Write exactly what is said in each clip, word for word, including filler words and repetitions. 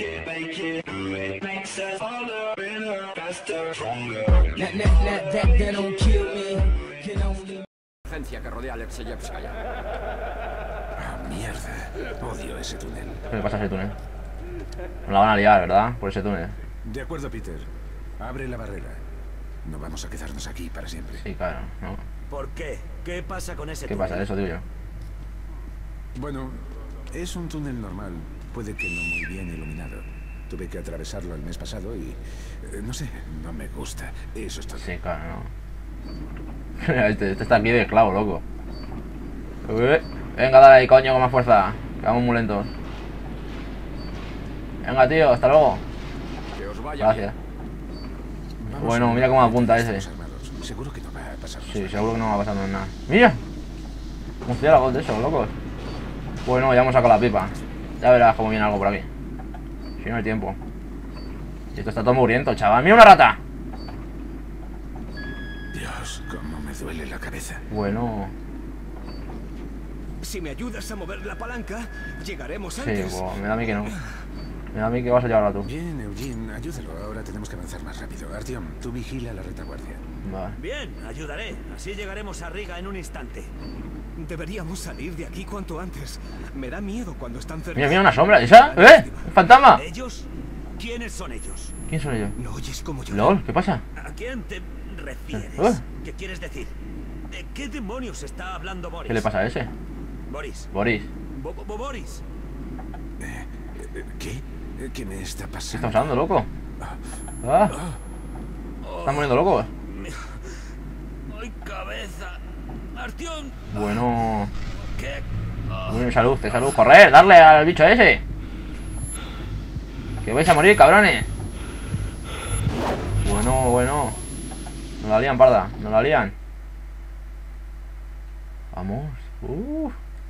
Que rodea Alexeyevskaya. Ah, mierda. Odio ese túnel. ¿Qué le pasa a ese túnel? Nos la van a liar, ¿verdad? Por ese túnel. De acuerdo, Peter. Abre la barrera. No vamos a quedarnos aquí para siempre. Sí, claro, ¿no? ¿Por qué? ¿Qué pasa con ese ¿Qué túnel? pasa? Eso digo yo. Bueno, es un túnel normal. Puede que no muy bien iluminado. Tuve que atravesarlo el mes pasado y... eh, no sé, no me gusta. Eso es todo. Sí, claro, no. Este, este está aquí de esclavo, loco. Uy, venga, dale ahí, coño, con más fuerza. Que vamos muy lentos. Venga, tío, hasta luego. Que os vaya. Gracias. Vamos Bueno, a- mira cómo apunta ese. Estamos armados. Seguro que no va a pasar. Sí, seguro que no va pasando nada. ¡Mira! Un cielo de esos, locos. Bueno, ya hemos sacado la pipa. Ya verás cómo viene algo por aquí. Si no hay tiempo. Y esto está todo muriendo, chaval. ¡Mira una rata! Dios, cómo me duele la cabeza. Bueno, Si me ayudas a mover la palanca, llegaremos sí, antes. pues me da a mí que no. Me da a mí que vas a llevarla tú. Bien, Eugene, ayúdalo. Ahora tenemos que avanzar más rápido. Artyom, tú vigila la retaguardia. Vale. Bien, ayudaré. Así llegaremos a Riga en un instante. Deberíamos salir de aquí cuanto antes. Me da miedo cuando están cerca. Mira, mira una sombra. ¿Esa? ¿Eh? ¿Un fantasma? ¿Ellos? ¿Quiénes son ellos? ¿Quién son ellos? ¿No oyes como yo? LOL, ¿qué pasa? ¿A quién te refieres? ¿Eh? ¿Qué quieres decir? ¿De qué demonios está hablando Boris? ¿Qué le pasa a ese? Boris. Boris. Bo Bo Boris. Eh, eh, ¿Qué? Eh, ¿Qué me está ¿Qué pasando? está pasando, loco? Ah, están muriendo locos. ¡Ay, cabeza! ¡Artyom! Bueno, ¿Qué? bueno, salud, te salud. Correr, darle al bicho ese. Que vais a morir, cabrones. Bueno, bueno. Nos la lían, parda. Nos la lían. Vamos. Uh.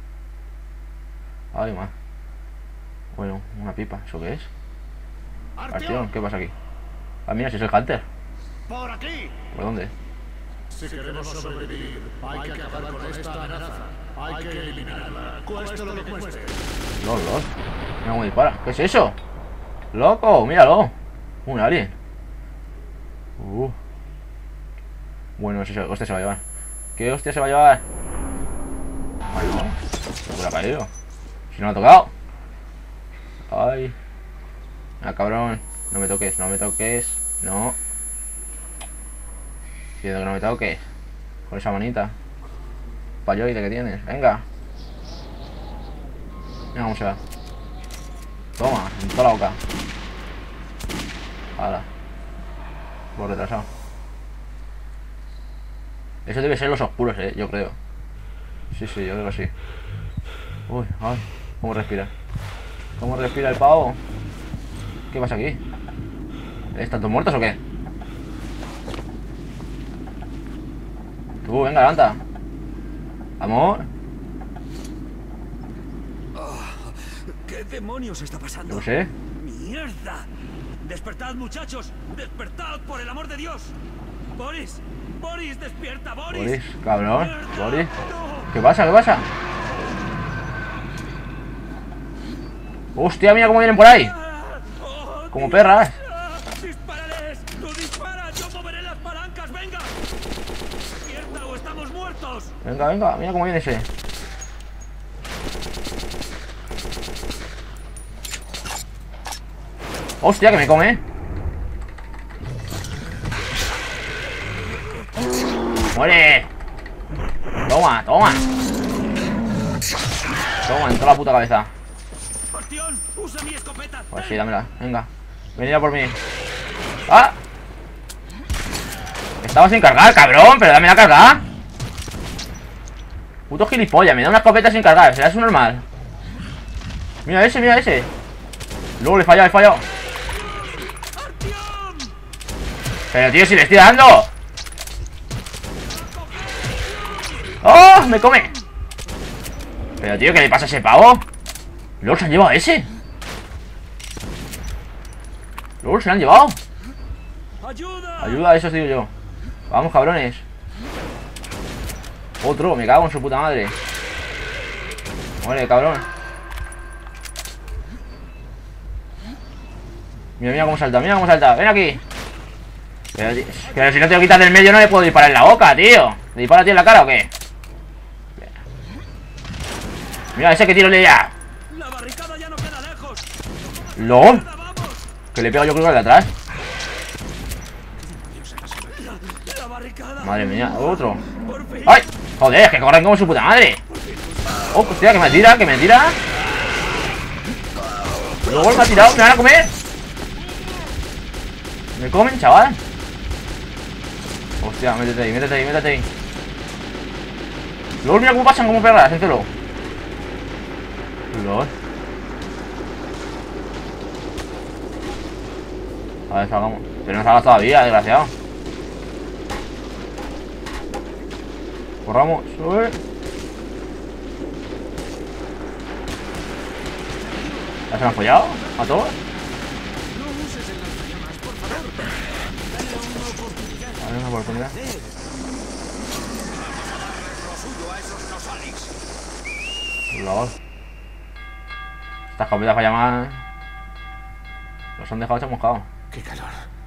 Ay, más. Bueno, una pipa. ¿Eso qué es? Artyom, ¿qué pasa aquí? Ah, mira, si es el Hunter. ¡Por aquí! ¿Por dónde? Si queremos sobrevivir, hay que acabar con esta amenaza. Hay que eliminarla, cueste lo que cueste. Lol, lol. Mira cómo dispara. ¿Qué es eso? ¡Loco! ¡Míralo! Un alien. Uh. Bueno, ese, hostia se va a llevar. ¿Qué hostia se va a llevar? Bueno, se ha caído. Si no me ha tocado. Ay. Ah, cabrón. No me toques, no me toques. No. Pido que no me toques. Con esa manita. Payoide que tienes. Venga. Mira cómo se va. Toma, en toda la boca. Hala. Por retrasado. Eso debe ser los oscuros, eh, yo creo. Sí, sí, yo creo que sí. Uy, ay, cómo respira. ¿Cómo respira el pavo? ¿Qué pasa aquí? ¿Están todos muertos o qué? Tú, venga, levanta. Amor. ¿Qué demonios está pasando? No sé. ¡Mierda! ¡Despertad, muchachos! ¡Despertad, por el amor de Dios! ¡Boris! ¡Boris, despierta, Boris! Boris, cabrón. ¡Mierda! Boris. ¡No! ¿Qué pasa? ¿Qué pasa? Hostia, mira cómo vienen por ahí. ¡Oh, Como Dios! perras. ¡Ah! ¡Dispararles! ¡Tú dispara! ¡Yo moveré las palancas! ¡Venga! ¡Despierta o estamos muertos! Venga, venga, mira cómo viene ese. Hostia, que me come. ¡Muere! Toma, toma. Toma, en toda la puta cabeza. ¡Bastión! ¡Usa mi escopeta! Pues sí, dámela, venga. Venid a por mí. ¡Ah! Estaba sin cargar, cabrón, pero dame la carga. Puto gilipollas, me da una escopeta sin cargar. ¿Será eso normal? Mira ese, mira ese. Luego le he fallado, le he fallado. Pero tío, si le estoy dando. ¡Oh! ¡Me come! Pero tío, ¿qué le pasa a ese pavo? Luego se han llevado a ese. Luego se lo han llevado. ¡Ayuda! Ayuda, eso os digo yo. Vamos, cabrones. Otro, me cago en su puta madre. Muere, cabrón. Mira, mira cómo salta, mira cómo salta. Ven aquí. Pero, pero si no te lo quitas del medio no le puedo disparar en la boca, tío. ¿Le dispara a ti en la cara o qué? Mira, ese que tiro le ya. La barricada ya no queda lejos. ¡Lol! Vamos. Que le pego yo creo que al de atrás. La, la barricada. Madre mía, otro. Por fin. ¡Ay! Joder, que corren como su puta madre. ¡Oh, hostia, que me tira, que me tira! Luego me ha tirado, me van a comer. Me comen, chaval. Hostia, métete ahí, métete ahí, métete ahí. Luego mira cómo pasan, cómo pegas, siéntelo. Lol. A ver, salgamos. Pero no salgas todavía, desgraciado. Corramos, sube. ¿Ya se me han follado? ¿A todos? Dale una oportunidad. Lol. Estas copitas para llamar. Los han dejado chamuscados. ¡Qué calor!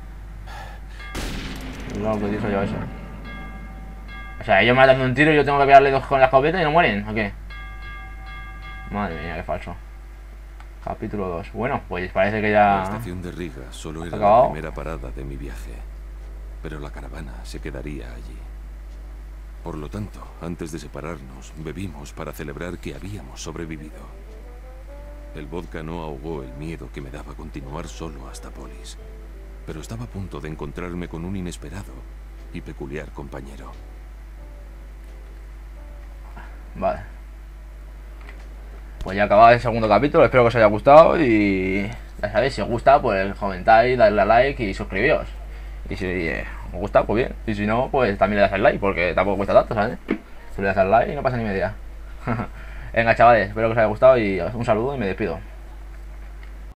Lol, que hizo yo eso. O sea, ellos me dan un tiro y yo tengo que pegarle dos con la escopeta y no mueren, ¿o qué? Madre mía, qué falso. Capítulo dos. Bueno, pues parece que ya... La estación de Riga solo era acabado. la primera parada de mi viaje, pero la caravana se quedaría allí. Por lo tanto, antes de separarnos, bebimos para celebrar que habíamos sobrevivido. El vodka no ahogó el miedo que me daba continuar solo hasta Polis, pero estaba a punto de encontrarme con un inesperado y peculiar compañero. Vale. Pues ya ha acabado el segundo capítulo, espero que os haya gustado y ya sabéis, si os gusta pues comentáis, darle a like y suscribíos. Y si eh, os gusta, pues bien, y si no, pues también le das al like, porque tampoco cuesta tanto, ¿sabes? Si le das al like y no pasa ni media. Venga, chavales, espero que os haya gustado y un saludo y me despido.